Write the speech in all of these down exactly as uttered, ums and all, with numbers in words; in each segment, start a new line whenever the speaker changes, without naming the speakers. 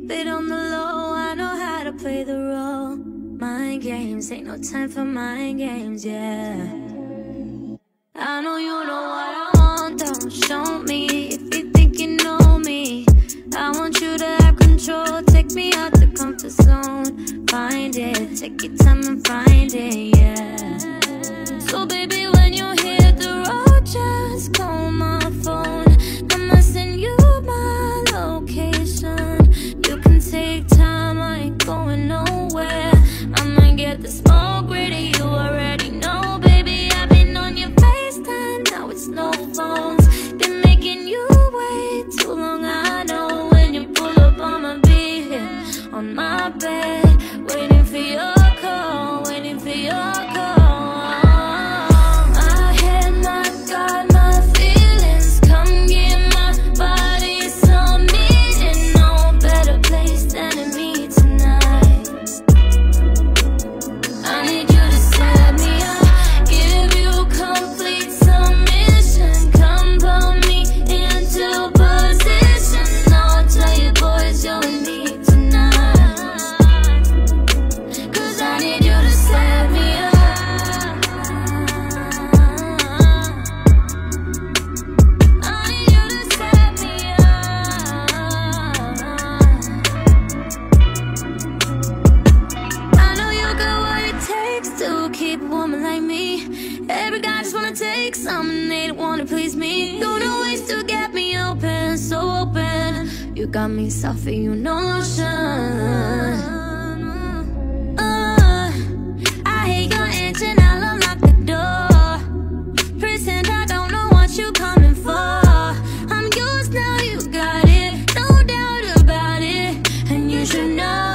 keep it on the low. I know how to play the role. Mind games, ain't no time for mind games, yeah. I know you know what I want, don't show me if you think you know me. I want you to have control, take me out the comfort zone. Find it, take your time and find it, yeah. So baby, when you hit the road, just call my phone. I'ma send you my location. You can take time, I ain't going nowhere. I'ma get the smoke ready, you already know, baby. I've been on your FaceTime, now it's no phones. Been making you wait too long, I know. When you pull up, I'ma be here on my bed, waiting for your call, waiting for your call. My head, my God, my feelings, come get my body some meaning. No better place than in me tonight. I need you to set me up, give you complete submission. Come pull me into position. I'll tell you boys you're with me tonight. Cause I need you to set me up. I need you to set me up. I know you got what it takes to keep a woman like me. Every guy just wanna take something, they don't wanna please me. You know ways to get me open, so open. You got me soft and you know lotion. Uh, I hate your engine, I'll unlock the door. Pretend I don't know what you coming for. I'm yours now, you got it, no doubt about it. And you should know.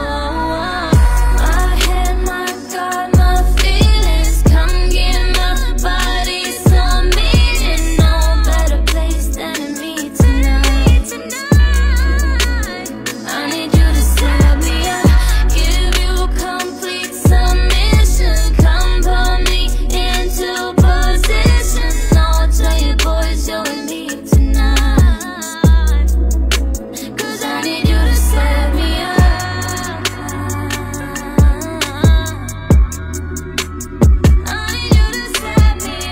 My head, my God, my feelings, come get my body some meaning. No better place than in me tonight. I need you to set me up, give you complete submission. Come pull me into position. I'll tell you boys you're with me tonight. Cause I need you to set me up. I need you to set me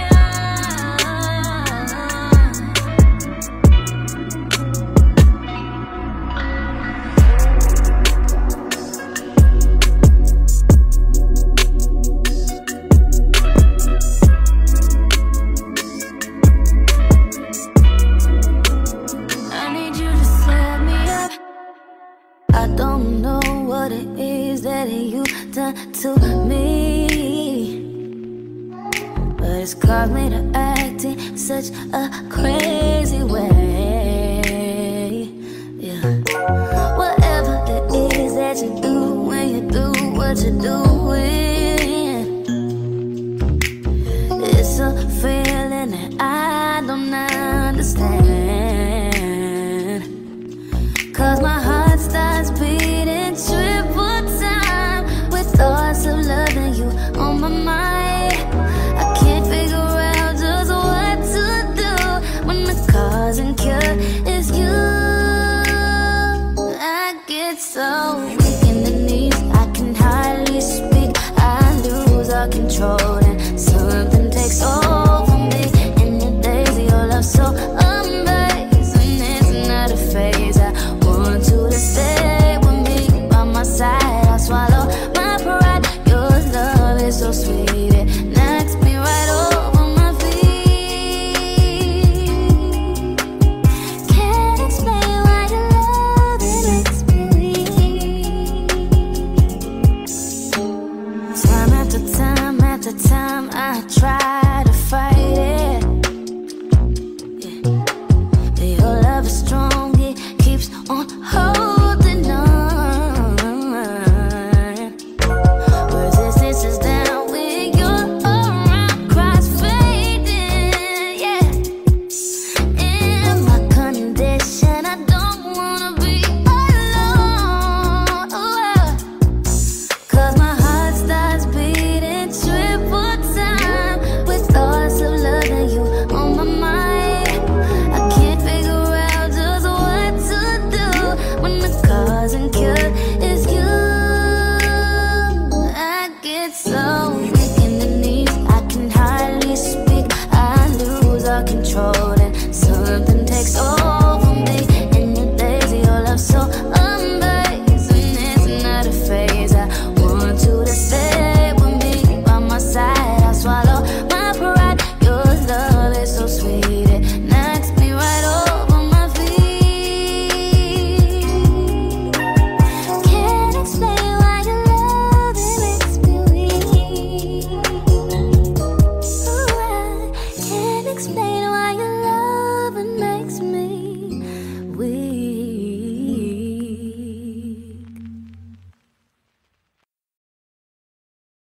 I need you to set me up. I don't know what it is that you done to me, but it's caused me to act in such a crazy way. Yeah. Whatever it is that you do when you do what you do,